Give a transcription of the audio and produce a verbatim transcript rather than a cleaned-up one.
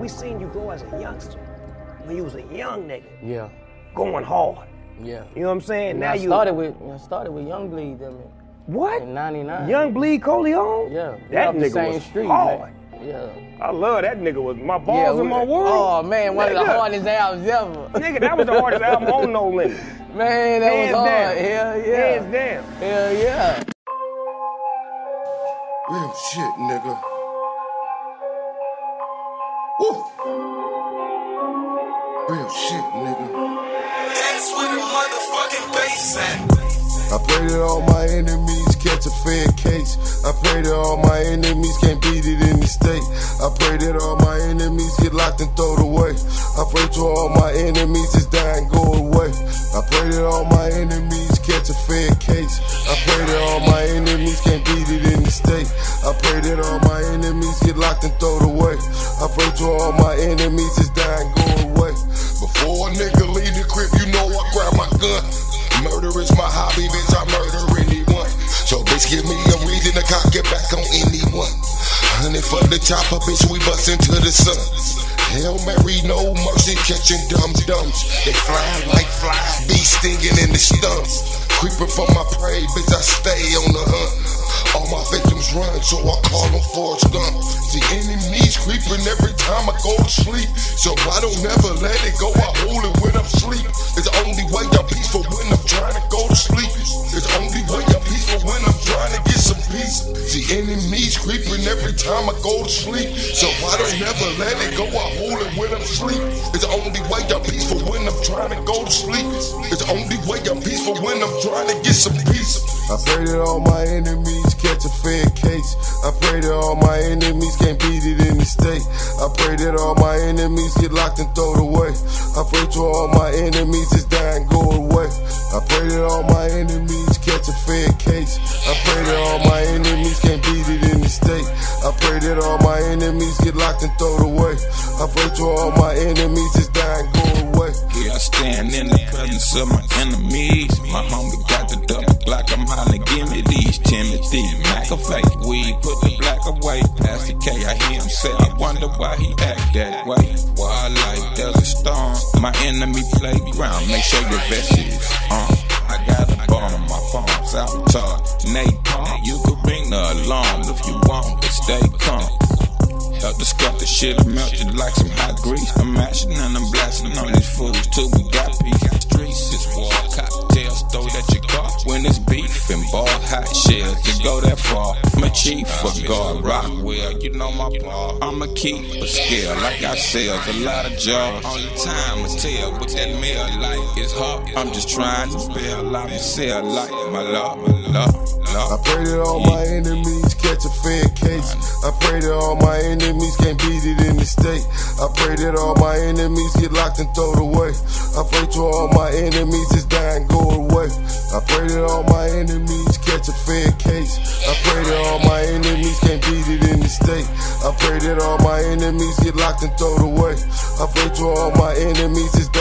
we seen you grow as a youngster when you was a young nigga. Yeah. Going hard. Yeah. You know what I'm saying? And now I you started with I started with Young Bleed them in, what? in ninety-nine. Young Bleed Coleon? Yeah. That the nigga same was street, hard. Man. Yeah. I love that nigga was my balls yeah, in my world. Oh man, one nigga. of the hardest albums ever. Nigga, that was the hardest album on No Limit. Man, that Hands was hard. down. Hell yeah. Hands down. Hell yeah. Real shit, nigga. Woo. Real shit, nigga. That's where the motherfucking bass at. I pray that all my enemies catch a fair case. I pray that all my enemies can't beat it in the state. I pray that all my enemies get locked and thrown away. I pray to all my enemies just die and go away. I pray that all my enemies catch a fair case. I pray that all my enemies can't beat it in the state. I pray that all my enemies get locked and thrown away. I pray to all my enemies just die and go away. Before a nigga leave the crib, you know I grab my gun. Murder is my hobby, bitch, I murder anyone. So bitch, give me a reason to cock it back on anyone. Honey for the chopper, bitch, we bust into the sun. Hail Mary, no mercy, catching dumb dumbs. They fly like flies, be stinging in the stumps. Creeping for my prey, bitch, I stay on the hunt. All my victims run, so I call them for a stunt. The enemy's creeping every time I go to sleep. So I don't never let it go, I hold it when I'm asleep. It's the only way I'm peaceful when I'm trying to go to sleep. It's the only way I'm peaceful when I'm trying to get some peace. The enemy's creeping every time I go to sleep. So I don't never let it go, I hold it when I'm asleep. It's the only way I'm peaceful when I'm trying to go to sleep. It's the only way I'm peaceful when I'm trying to get some peace. I pray that all my enemies catch a fair case. I pray that all my enemies can't beat it in the state. I pray that all my enemies get locked and thrown away. I pray to all my enemies just die and go away. I pray that all my enemies catch a fair case. I pray that all my enemies can't beat it in the state. I pray that all my enemies get locked and thrown away. I pray to all my enemies just die and go away. Here I stand in the presence of my enemies. My homie got the double block, I'm hollering, give me these Timothy McAfee. We put the black away, past the K, I hear him say, I wonder why he act that way. Wildlife, there's a storm, my enemy playground, make sure your vest is on. I got a bomb on my phone, sabotage, napalm. You could ring the alarm if you want, but stay calm. Help the scuff the shit, I melted like some hot grease. I'm mashing and I'm blasting on these fools till we got peace. Streets is war, cocktails, throw that your car. When it's beef and ball, hot shells, to go that far. I'm a chief for God, Rockwell, you know my paw. I'm a keep a scale, like I sell a lot of jobs. Only time I tell what that mail like is hard. I'm just trying to spell out and sell like my love, my love, love. I pray that all my enemies catch a fair case. I pray that all my enemies can't beat it in the state. I pray that all my enemies get locked and thrown away. I pray to all my enemies just die and go away. I pray that all my enemies catch a fair case. I pray that all my enemies can't beat it in the state. I pray that all my enemies get locked and thrown away. I pray to all my enemies just die